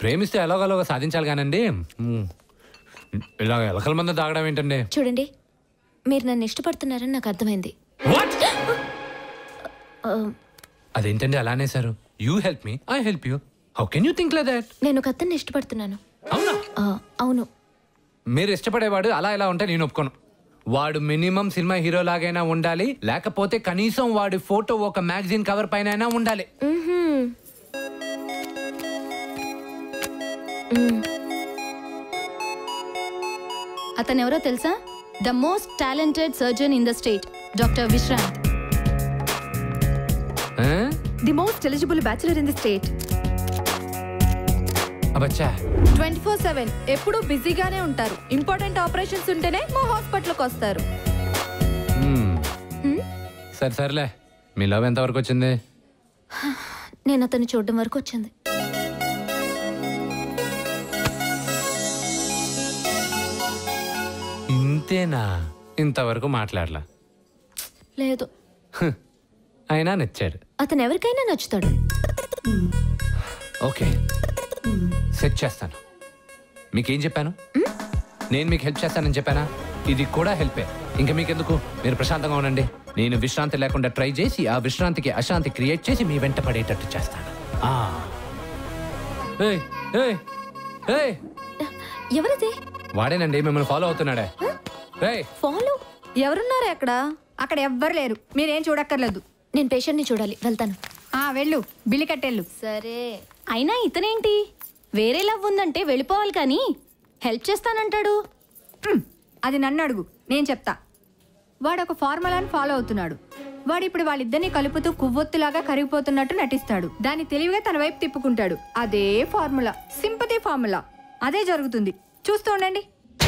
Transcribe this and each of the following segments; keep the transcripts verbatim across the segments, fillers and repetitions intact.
ప్రేమిస్తే ఎలాగోలాగా సాధించాలి కానండి. ఇలా ఎలకల మంది తాగడం ఏంటండి? చూడండి, మీరు నన్ను ఇష్టపడుతున్నారని నాకు అర్థమైంది. అదేంటండి అలానే sir? You help me, I help you. How can you think like that? నేను ఒక అతన్ని ఇష్టపడుతున్నాను. అవునా? అవును. మీరు ఇష్టపడేవాడు అలా ఇలా ఉంటే నేను ఒప్పుకోను. వాడు మినిమం సినిమా హీరో లాగైనా ఉండాలి, లేకపోతే కనీసం వాడి ఫోటో ఒక మ్యాగజైన్ కవర్ పైన అయినా ఉండాలి. అతను ఎవరో తెలుసా? The most talented surgeon in the state, doctor Vishrant. The most eligible bachelor in the state. అబ్బచ్చా, ట్వంటీ ఫోర్ సెవెన్ ఎప్పుడు బిజీగానే ఉంటారు. ఇంపార్టెంట్ ఆపరేషన్స్ ఉంటేనే మా హాస్పిటల్కి వస్తారు. సరే సర్లే, మీ లవ్ ఎంత వరకు వచ్చింది? నేను అతన్ని చూడడం వరకు వచ్చింది. ఇంతేనా? ఇంతవరకు మాట్లాడలా? లేదు. అయినా నచ్చాడు. అతను ఎవరికైనా నచ్చుతాడు. ఓకే, సెట్ చేస్తాను. మీకేం చెప్పాను? నేను మీకు హెల్ప్ చేస్తానని చెప్పానా? ఇది కూడా హెల్పే. ఇంకా మీకెందుకు? మీరు ప్రశాంతంగా ఉండండి. నేను విశ్రాంతి లేకుండా ట్రై చేసి ఆ విశ్రాంతికి అశాంతి క్రియేట్ చేసి మీ వెంట పడేటట్టు చేస్తాను. ఎవరిది? వాడేనండి, మిమ్మల్ని ఫాలో అవుతున్నాడే. ఫాలో? ఎవరున్నారు అక్కడ? అక్కడ ఎవ్వరు లేరు, మీరేం చూడక్కర్లేదు. నేను పేషెంట్ని చూడాలి, వెళ్తాను. ఆ వెళ్ళు, బిల్లి కట్టెళ్ళు. సరే. అయినా ఇతనేంటి వేరే లవ్ ఉందంటే వెళ్ళిపోవాలి కానీ హెల్ప్ చేస్తానంటాడు. అది నన్ను అడుగు, నేను చెప్తా. వాడు ఒక ఫార్ములాని ఫాలో అవుతున్నాడు. వాడు ఇప్పుడు వాళ్ళిద్దరిని కలుపుతూ కువ్వొత్తులాగా కరిగిపోతున్నట్టు నటిస్తాడు. దాన్ని తెలివిగా తన వైపు తిప్పుకుంటాడు. అదే ఫార్ములా, సింపతి ఫార్ములా. అదే జరుగుతుంది, చూస్తూ ఉండండి.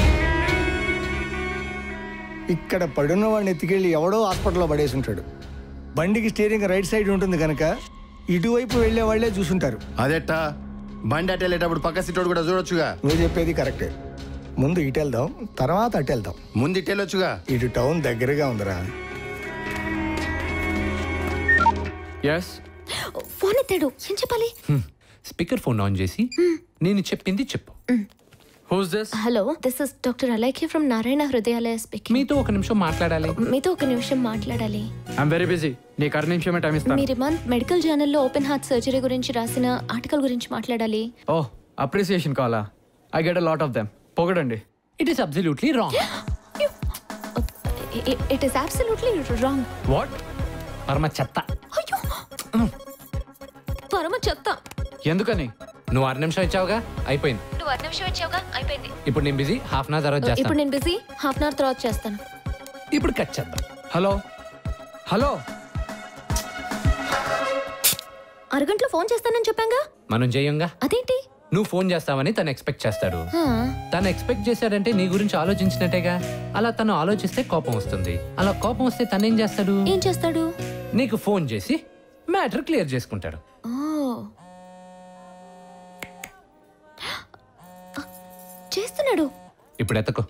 ఇక్కడ పడున్న వాడిని ఎత్తుకెళ్ళి ఎవడో హాస్పిటల్లో పడేసి ఉంటాడు. బండికి స్టీరింగ్ రైట్ సైడ్ ఉంటుంది కనుక ఇటువైపు వెళ్లే వాళ్లే చూసుంటారు. అదేట్టా బండి అటు వెళ్ళేటప్పుడు పక్క సీటోడు కూడా చూడొచ్చుగా. నువ్వు చెప్పేది కరెక్టే. ముందు ఇటు వెళ్దాం, తర్వాత అటు వెళ్దాం. ముందు ఇటు వెళ్ళొచ్చుగా. ఇటు టౌన్ దగ్గరగా ఉందిరా. ఫోన్ ఎత్తాడు, ఏం చెప్పాలి? స్పీకర్ ఫోన్ ఆన్ చేసి నేను చెప్పింది చెప్పు. Hello, this is doctor Alaikhya from Narayana Hrudayalaya speaking. మీతో ఒక నిమిషం మాట్లాడాలి. మీతో ఒక నిమిషం మాట్లాడాలి. I'm very busy. నీకు అర నిమిషమే టైం ఇస్తాను. మీరు మంత్ మెడికల్ జర్నల్లో ఓపెన్ హార్ట్ సర్జరీ గురించి రాసిన ఆర్టికల్ గురించి మాట్లాడాలి. ఓ, అప్రిసియేషన్ కావాలా? I get a lot of them. పొగడండి. It is absolutely wrong. It is absolutely wrong. What? పరమ చెత్త. అయ్యో, పరమ చెత్త. ఎందుకని? నువ్వు అర నిమిషం ఇచ్చావుగా, అయిపోయింది. నువ్వు అర నిమిషం ఇచ్చావుగా, అయిపోయింది. ఇప్పుడు నేను బిజీ, హాఫ్ అన్ అవర్ తర్వాత చేస్తాను. ఇప్పుడు నేను బిజీ, హాఫ్ అన్ అవర్ తర్వాత చేస్తాను. ఇప్పుడు కట్ చేద్దాం. హలో హలో, అరగంటలో ఫోన్ చేస్తానని చెప్పాగా. మనం చేయంగా. అదేంటి? నువ్వు ఫోన్ చేస్తావని తను ఎక్స్పెక్ట్ చేస్తాడు. తను ఎక్స్పెక్ట్ చేశాడంటే నీ గురించి ఆలోచించినట్టేగా. అలా తను ఆలోచిస్తే కోపం వస్తుంది. అలా కోపం వస్తే తను ఏం చేస్తాడు? ఏం చేస్తాడు? నీకు ఫోన్ చేసి మ్యాటర్ క్లియర్ చేసుకుంటాడు. చేస్తున్నాడు. ఇప్పుడు ఎత్తకు.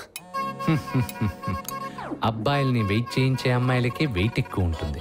అబ్బాయిల్ని వెయిట్ చేయించే అమ్మాయిలకి వెయిట్ ఎక్కువ ఉంటుంది.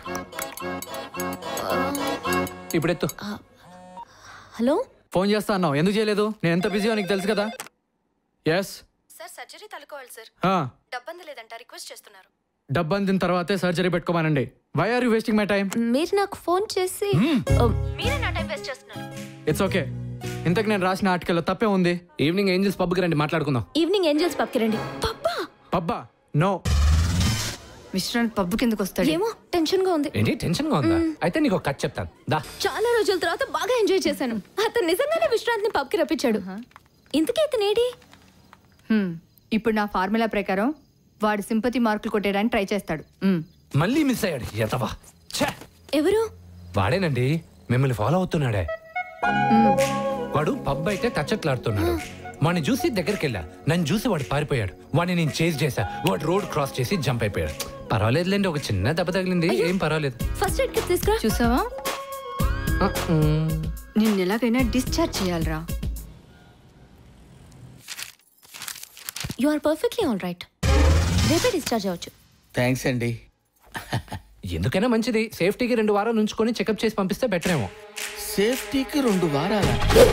ఇప్పుడు ఎత్తు. హలో, ఫోన్ చేస్తా అన్నావు, ఎందుకు చేయలేదు? నేను ఎంత బిజీయో నీకు తెలుసు కదా. ఎస్ సార్, సర్జరీ తలుకోవాలి సార్. డబ్బంది లేదంట, రిక్వెస్ట్ చేస్తున్నారు. డబ్బు అందిన తర్వాతే సర్జరీ పెట్టుకోమానండి. Why are you wasting my time? మీరు నాకు ఫోన్ చేసి మీరే నా టైం వేస్ట్ చేస్తున్నారు. It's okay. ఇంతకు నేను రాసిన ఆర్టికల్లో తప్పే ఉంది. ఈవినింగ్ ఏంజల్స్ పబ్కి రండి, మాట్లాడుకుందాం. ఈవినింగ్ ఏంజల్స్ పబ్కి రండి. పబ్బా? పబ్బా? నో. విశ్రాంత్ పబ్బు కిందకు వస్తాడు. ఏమో, టెన్షన్ గా ఉంది. ఏంటి టెన్షన్ గా ఉందా? అయితే నీకు ఒక కథ చెప్తాను దా. చాలా రోజుల తర్వాత బాగా ఎంజాయ్ చేశాను. అతను నిజంగానే విశ్రాంత్ ని పబ్కి రప్పించాడు. ఇంతకీ అతను ఏడి? ఇప్పుడు నా ఫార్ములా ప్రకారం వాడు సింపతి మార్కులు కొట్టేయడానికి ట్రై చేస్తాడు. మళ్ళీ మిస్ అయ్యాడు ఎతవా. ఎవరు? వాడేనండి, మిమ్మల్ని ఫాలో అవుతున్నాడే. వాడు పబ్ అయితే టచ్లాడుతున్నాడు. వాడిని చూసి దగ్గరికి వెళ్ళా, నన్ను చూసి వాడు పారిపోయాడు. వాడిని నేను చేజ్ చేశా. వాడు రోడ్ క్రాస్ చేసి జంప్ అయిపోయాడు. పర్వాలేదులేండి, ఒక చిన్న దెబ్బ తగిలింది, ఏం పర్వాలేదు. ఫస్ట్ ఎయిడ్ కిట్ తీసుకురా. చూసావా, నిన్ను ఎలాగైనా డిశ్చార్జ్ చేయాలరా. You are perfectly all right. రేపే డిశ్చార్జ్ అవ్వచ్చు. థ్యాంక్స్ అండి. ఎందుకైనా మంచిది, సేఫ్టీకి రెండు వారాలు ఉంచుకొని చెకప్ చేసి పంపిస్తే బెటర్ ఏమో. సేఫ్టీకి రెండు వారాల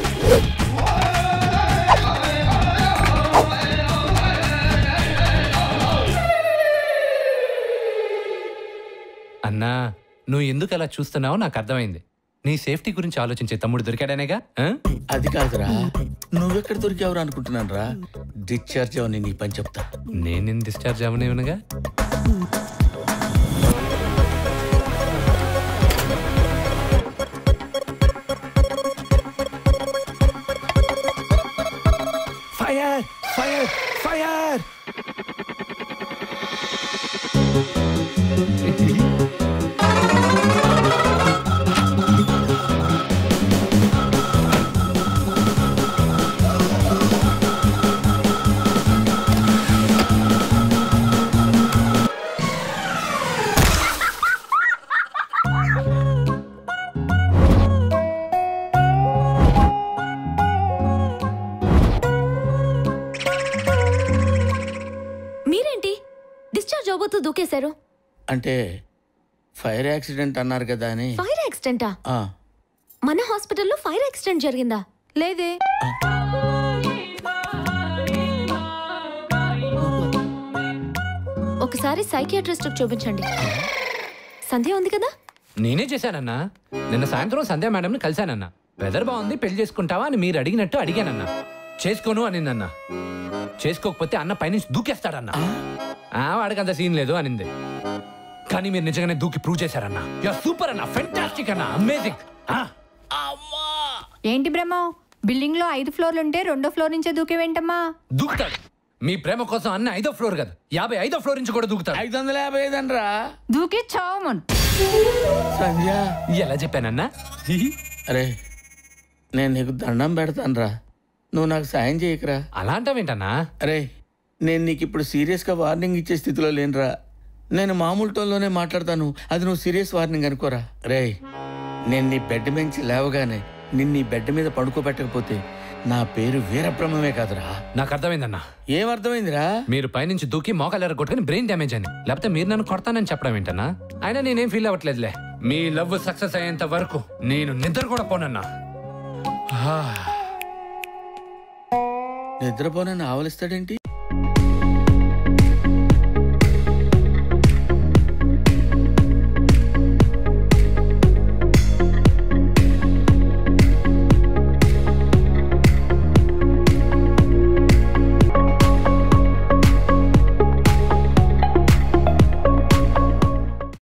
అన్నా, నువ్వు ఎందుకు అలా చూస్తున్నావో నాకు అర్థమైంది. నీ సేఫ్టీ గురించి ఆలోచించే తమ్ముడు దొరికాడనేగా. ఆ? అది కాదురా, నువ్వెక్కడ దొరికావురా అనుకుంటున్నాను రా. డిశ్చార్జ్ అవని నీ పని చెప్తా. నేను డిశ్చార్జ్ అవనివనగా. Fire fire fire. దూకేశారు అంటే ఫైర్ యాక్సిడెంట్ అన్నారు కదా అని. ఫైర్ యాక్సిడెంటా? మన హాస్పిటల్లో ఫైర్ యాక్సిడెంట్ జరిగిందా? లేదే. ఒకసారి సైకియాట్రిస్ట్ చూపించండి. సంధ్య ఉంది కదా? నేనే చేశానన్నా. నిన్న సాయంత్రం సంధ్య మేడంని కలిశానన్నా. వెదర్ బాగుంది, పెళ్లి చేసుకుంటావా అని మీరు అడిగినట్టు అడిగానన్నా. చేసుకోను అనిందన్నా. చేసుకోకపోతే అన్న పైనుంచి దూకేస్తాడన్నా. వాడికి అంత సీన్ లేదు అనింది. కానీ మీరు నిజంగానే దూకి ప్రూవ్ చేశారన్నా. యూఆర్ సూపర్ అన్నా, ఫెంటాస్టిక్ అన్నా, అమేజింగ్. ఏంటి బ్రహ్మ, బిల్డింగ్ లో ఐదు ఫ్లోర్లు ఉంటే రెండో ఫ్లోర్ నుంచే దూకేవేంటమ్మా? దూకుతాడు. మీ ప్రేమ కోసం అన్న ఐదో ఫ్లోర్ కదా, యాభై ఐదో ఫ్లోర్ నుంచి కూడా దూకుతాడు. ఐదు వందల యాభై ఐదు అనరా? దూకి చావమన్. సంధ్య ఎలా చెప్పానన్నా? అరే, నేను నీకు దండం పెడతానరా, నువ్వు నాకు సాయం చేయకరా. అలా అంటావేంటన్నా? అరే, నేను నీకు ఇప్పుడు సీరియస్గా వార్నింగ్ ఇచ్చే స్థితిలో లేనురా. నేను మామూలు టోన్లోనే మాట్లాడతాను, అది నువ్వు సీరియస్ వార్నింగ్ అనుకోరా. రే, నేను నీ బెడ్ నుంచి లేవగానే నిన్ను నీ బెడ్ మీద పడుకోబెట్టకపోతే నా పేరు వీరబ్రహ్మమే కాదురా. నాకు అర్థమైందన్నా. ఏమర్థమైందిరా? మీరు పైనుంచి దూకి మోకాలు కొట్టుకుని బ్రెయిన్ డ్యామేజ్ అని, లేకపోతే మీరు నన్ను కొడతానని చెప్పడం ఏంటన్నా? అయినా నేనేం ఫీల్ అవ్వట్లేదులే. మీ లవ్ సక్సెస్ అయ్యేంత వరకు నేను నిద్ర కూడా పోనన్నా. నిద్రపోనని ఆవలిస్తాడేంటి?